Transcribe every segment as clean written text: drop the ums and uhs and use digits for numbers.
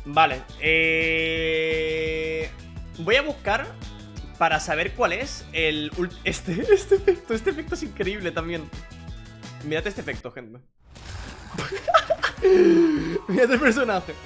Vale, voy a buscar para saber cuál es el... Este efecto es increíble también. Mirad este efecto, gente. Mirad el personaje.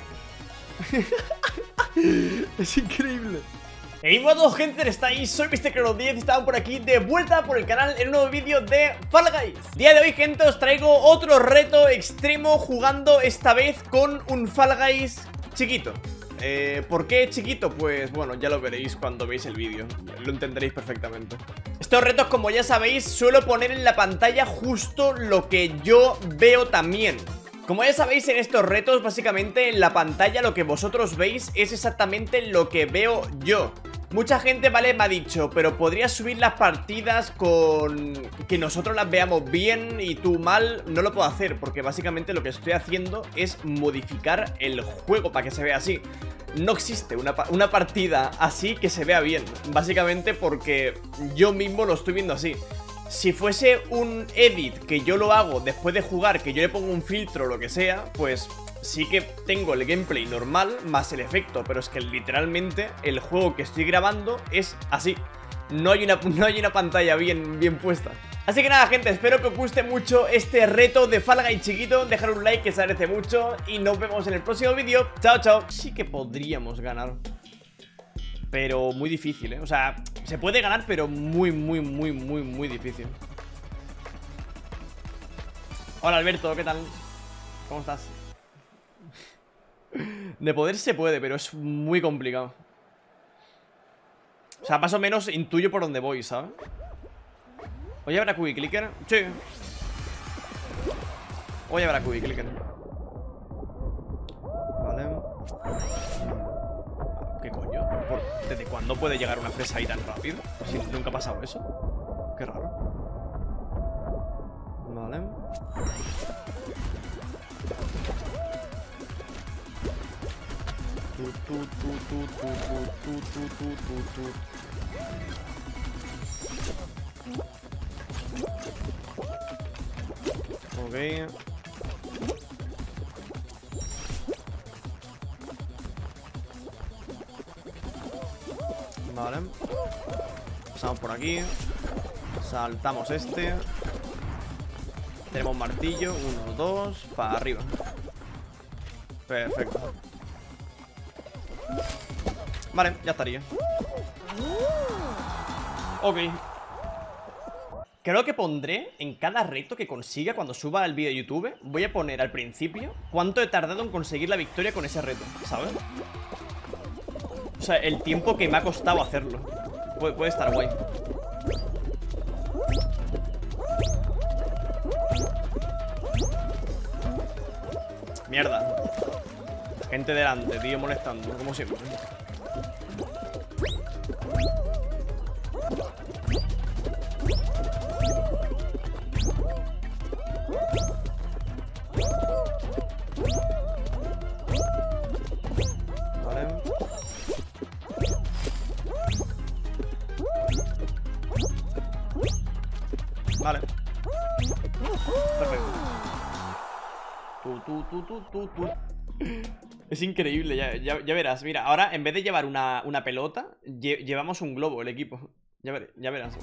Es increíble. Hey, modo gente, estáis, soy MrCrero10 y estamos por aquí de vuelta por el canal en un nuevo vídeo de Fall Guys. Día de hoy, gente, os traigo otro reto extremo jugando esta vez con un Fall Guys chiquito. ¿Por qué chiquito? Pues bueno, ya lo veréis cuando veáis el vídeo, lo entenderéis perfectamente. Estos retos, como ya sabéis, suelo poner en la pantalla justo lo que yo veo también. Como ya sabéis, en estos retos, básicamente en la pantalla lo que vosotros veis es exactamente lo que veo yo. Mucha gente, vale, me ha dicho, pero podrías subir las partidas con que nosotros las veamos bien y tú mal. No lo puedo hacer porque básicamente lo que estoy haciendo es modificar el juego para que se vea así. No existe una partida así que se vea bien, básicamente porque yo mismo lo estoy viendo así. Si fuese un edit que yo lo hago después de jugar, que yo le pongo un filtro o lo que sea, pues sí que tengo el gameplay normal más el efecto, pero es que literalmente el juego que estoy grabando es así. No hay una pantalla bien puesta. Así que nada, gente, espero que os guste mucho este reto de Fall Guys chiquito. Dejar un like, que se agradece mucho, y nos vemos en el próximo vídeo. Chao, chao. Sí que podríamos ganar, pero muy difícil, ¿eh? O sea, se puede ganar, pero muy difícil. Hola, Alberto, ¿qué tal? ¿Cómo estás? De poder se puede, pero es muy complicado. O sea, más o menos intuyo por dónde voy, ¿sabes? Oye, ¿habrá Quick Clicker? Sí. Oye, ¿habrá Quick Clicker? Vale. ¿Qué coño? ¿Desde cuándo puede llegar una fresa ahí tan rápido? Si nunca ha pasado eso. Qué raro. Vale. Ok. Vale. Pasamos por aquí. Saltamos este. Tenemos martillo. 1, 2. Para arriba. Perfecto. Vale, ya estaría. Ok. Creo que pondré en cada reto que consiga cuando suba el vídeo de YouTube. Voy a poner al principio cuánto he tardado en conseguir la victoria con ese reto, ¿sabes? O sea, el tiempo que me ha costado hacerlo. Puede estar guay. Mierda. Gente delante, tío, molestando, como siempre. Vale. Perfecto. Es increíble, ya verás. Mira, ahora en vez de llevar una pelota, llevamos un globo, el equipo. Ya verás.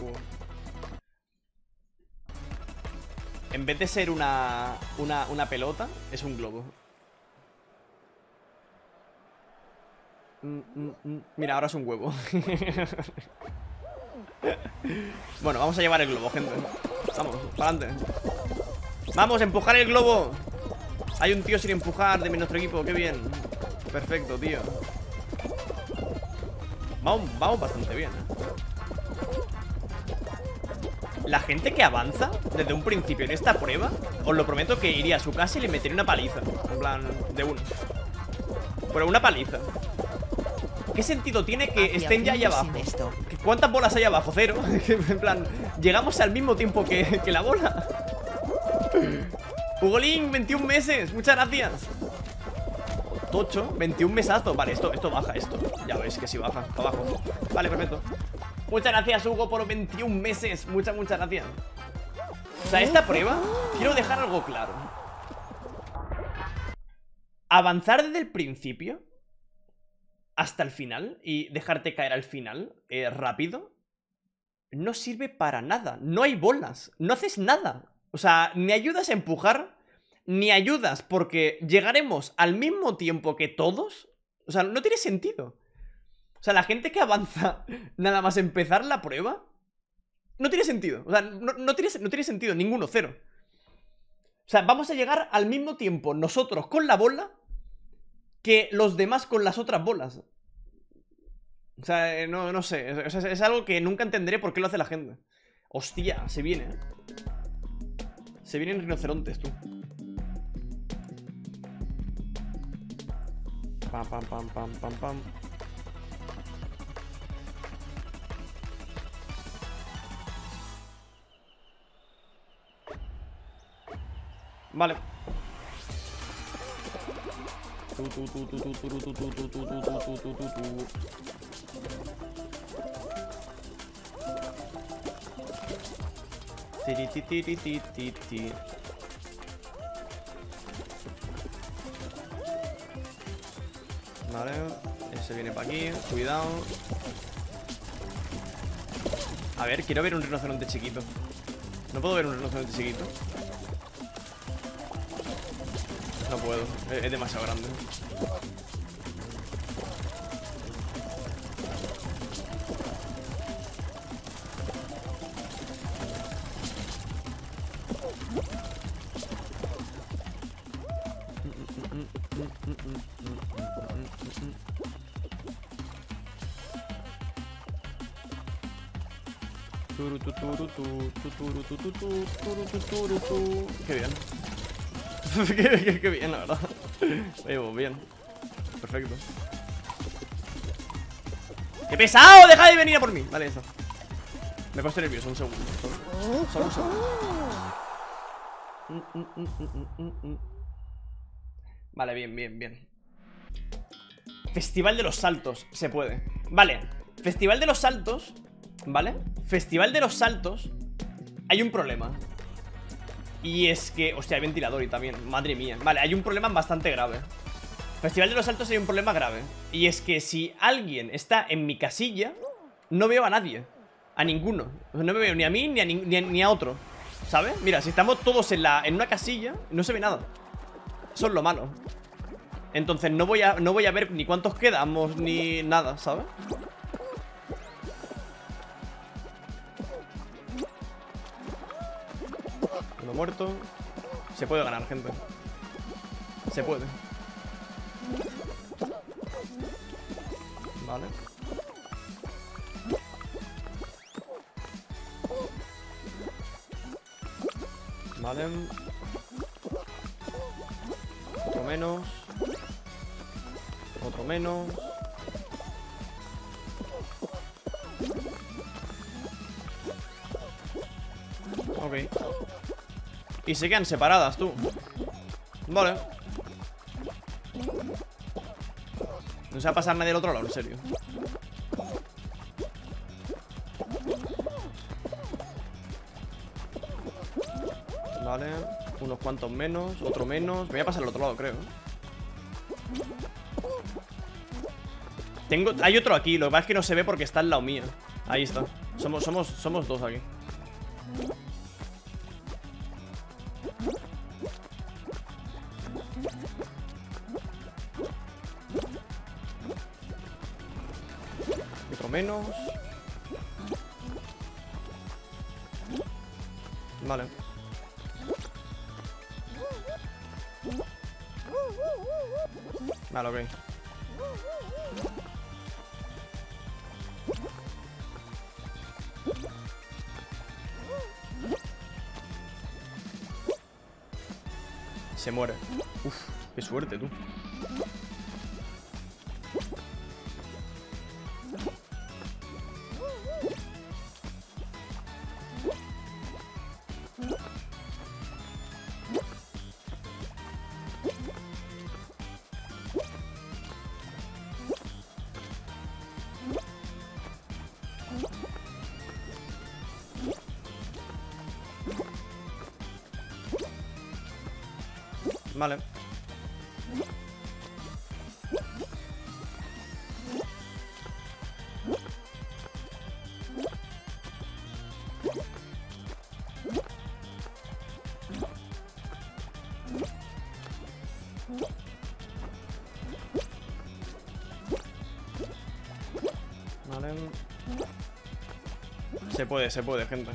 En vez de ser una pelota, es un globo. Mira, ahora es un huevo. Bueno, vamos a llevar el globo, gente. Vamos, para adelante. Vamos a empujar el globo. Hay un tío sin empujar de nuestro equipo, qué bien. Perfecto, tío. Vamos bastante bien, ¿eh? La gente que avanza desde un principio en esta prueba, os lo prometo que iría a su casa y le metería una paliza. En plan, de uno. Pero una paliza. ¿Qué sentido tiene que estén ya ahí abajo? ¿Cuántas bolas hay abajo? Cero. En plan, llegamos al mismo tiempo que la bola. Hugolín, 21 meses, muchas gracias. Tocho, 21 mesazos. Vale, esto baja, esto. Ya veis que sí baja, para abajo. Vale, perfecto. Muchas gracias, Hugo, por 21 meses. Muchas gracias. O sea, esta prueba, quiero dejar algo claro. avanzar desde el principio hasta el final y dejarte caer al final rápido no sirve para nada. No hay bolas, no haces nada. O sea, ni ayudas a empujar, ni ayudas porque llegaremos al mismo tiempo que todos. O sea, no tiene sentido. O sea, la gente que avanza nada más empezar la prueba no tiene sentido. O sea, no tiene sentido, ninguno, cero. O sea, vamos a llegar al mismo tiempo nosotros con la bola que los demás con las otras bolas. O sea, no sé. Es algo que nunca entenderé por qué lo hace la gente. Hostia, se viene, ¿eh? Se vienen rinocerontes, tú. Pam, pam, pam, pam, pam, pam. Vale. Vale, ese viene para aquí, cuidado. A ver, quiero ver un rinoceronte chiquito. ¿No puedo ver un rinoceronte chiquito? No puedo, es demasiado grande. Qué bien. qué bien, la verdad. Oye, pues bien. Perfecto. ¡Qué pesado! ¡Deja de venir a por mí! Vale, eso. Me he puesto nervioso, un segundo. Solo un segundo. Vale, bien. Festival de los saltos. Se puede. Vale. Festival de los saltos. ¿Vale? Festival de los saltos. Hay un problema. Y es que... Hostia, hay ventilador y también. Madre mía. Vale, hay un problema bastante grave. Festival de los saltos hay un problema grave. Y es que si alguien está en mi casilla, no veo a nadie. A ninguno. No me veo ni a mí ni a otro. ¿Sabes? Mira, si estamos todos en una casilla, no se ve nada. Eso es lo malo. Entonces no voy a ver ni cuántos quedamos ni nada, ¿sabes? Uno muerto. Se puede ganar, gente. Se puede. Vale. Vale. Otro menos. Otro menos. Ok. Y se quedan separadas, tú. Vale. No se va a pasar nadie al otro lado, en serio. Vale. Unos cuantos menos. Otro menos. Me voy a pasar al otro lado, creo. Hay otro aquí. Lo que pasa es que no se ve porque está al lado mío. Ahí está. Somos dos aquí. Otro menos. Vale. Vale, ok. Se muere. Uf, qué suerte, tú. Vale. Vale. Se puede, gente.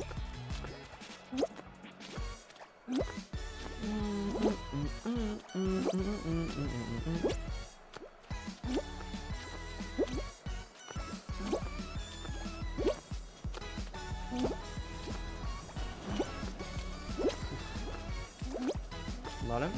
Vale.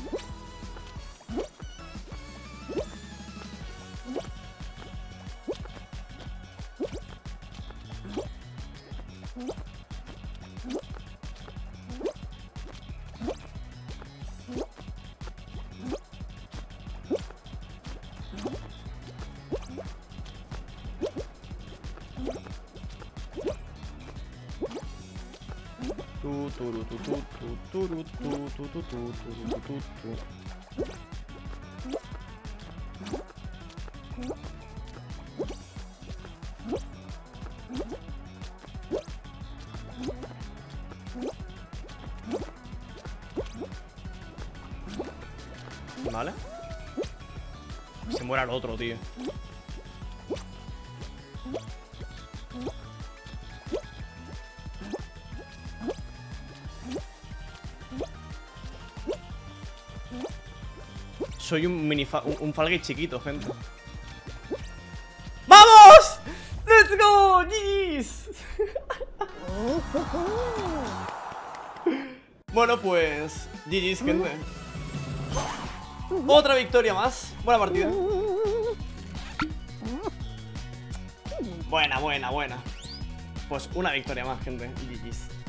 Vale. Se muera el otro, tío. Soy un Fall Guys chiquito, gente. ¡Vamos! ¡Let's go! ¡GG's! Bueno, pues GG's, gente. Otra victoria más. Buena partida. Buena. Pues una victoria más, gente. GG's.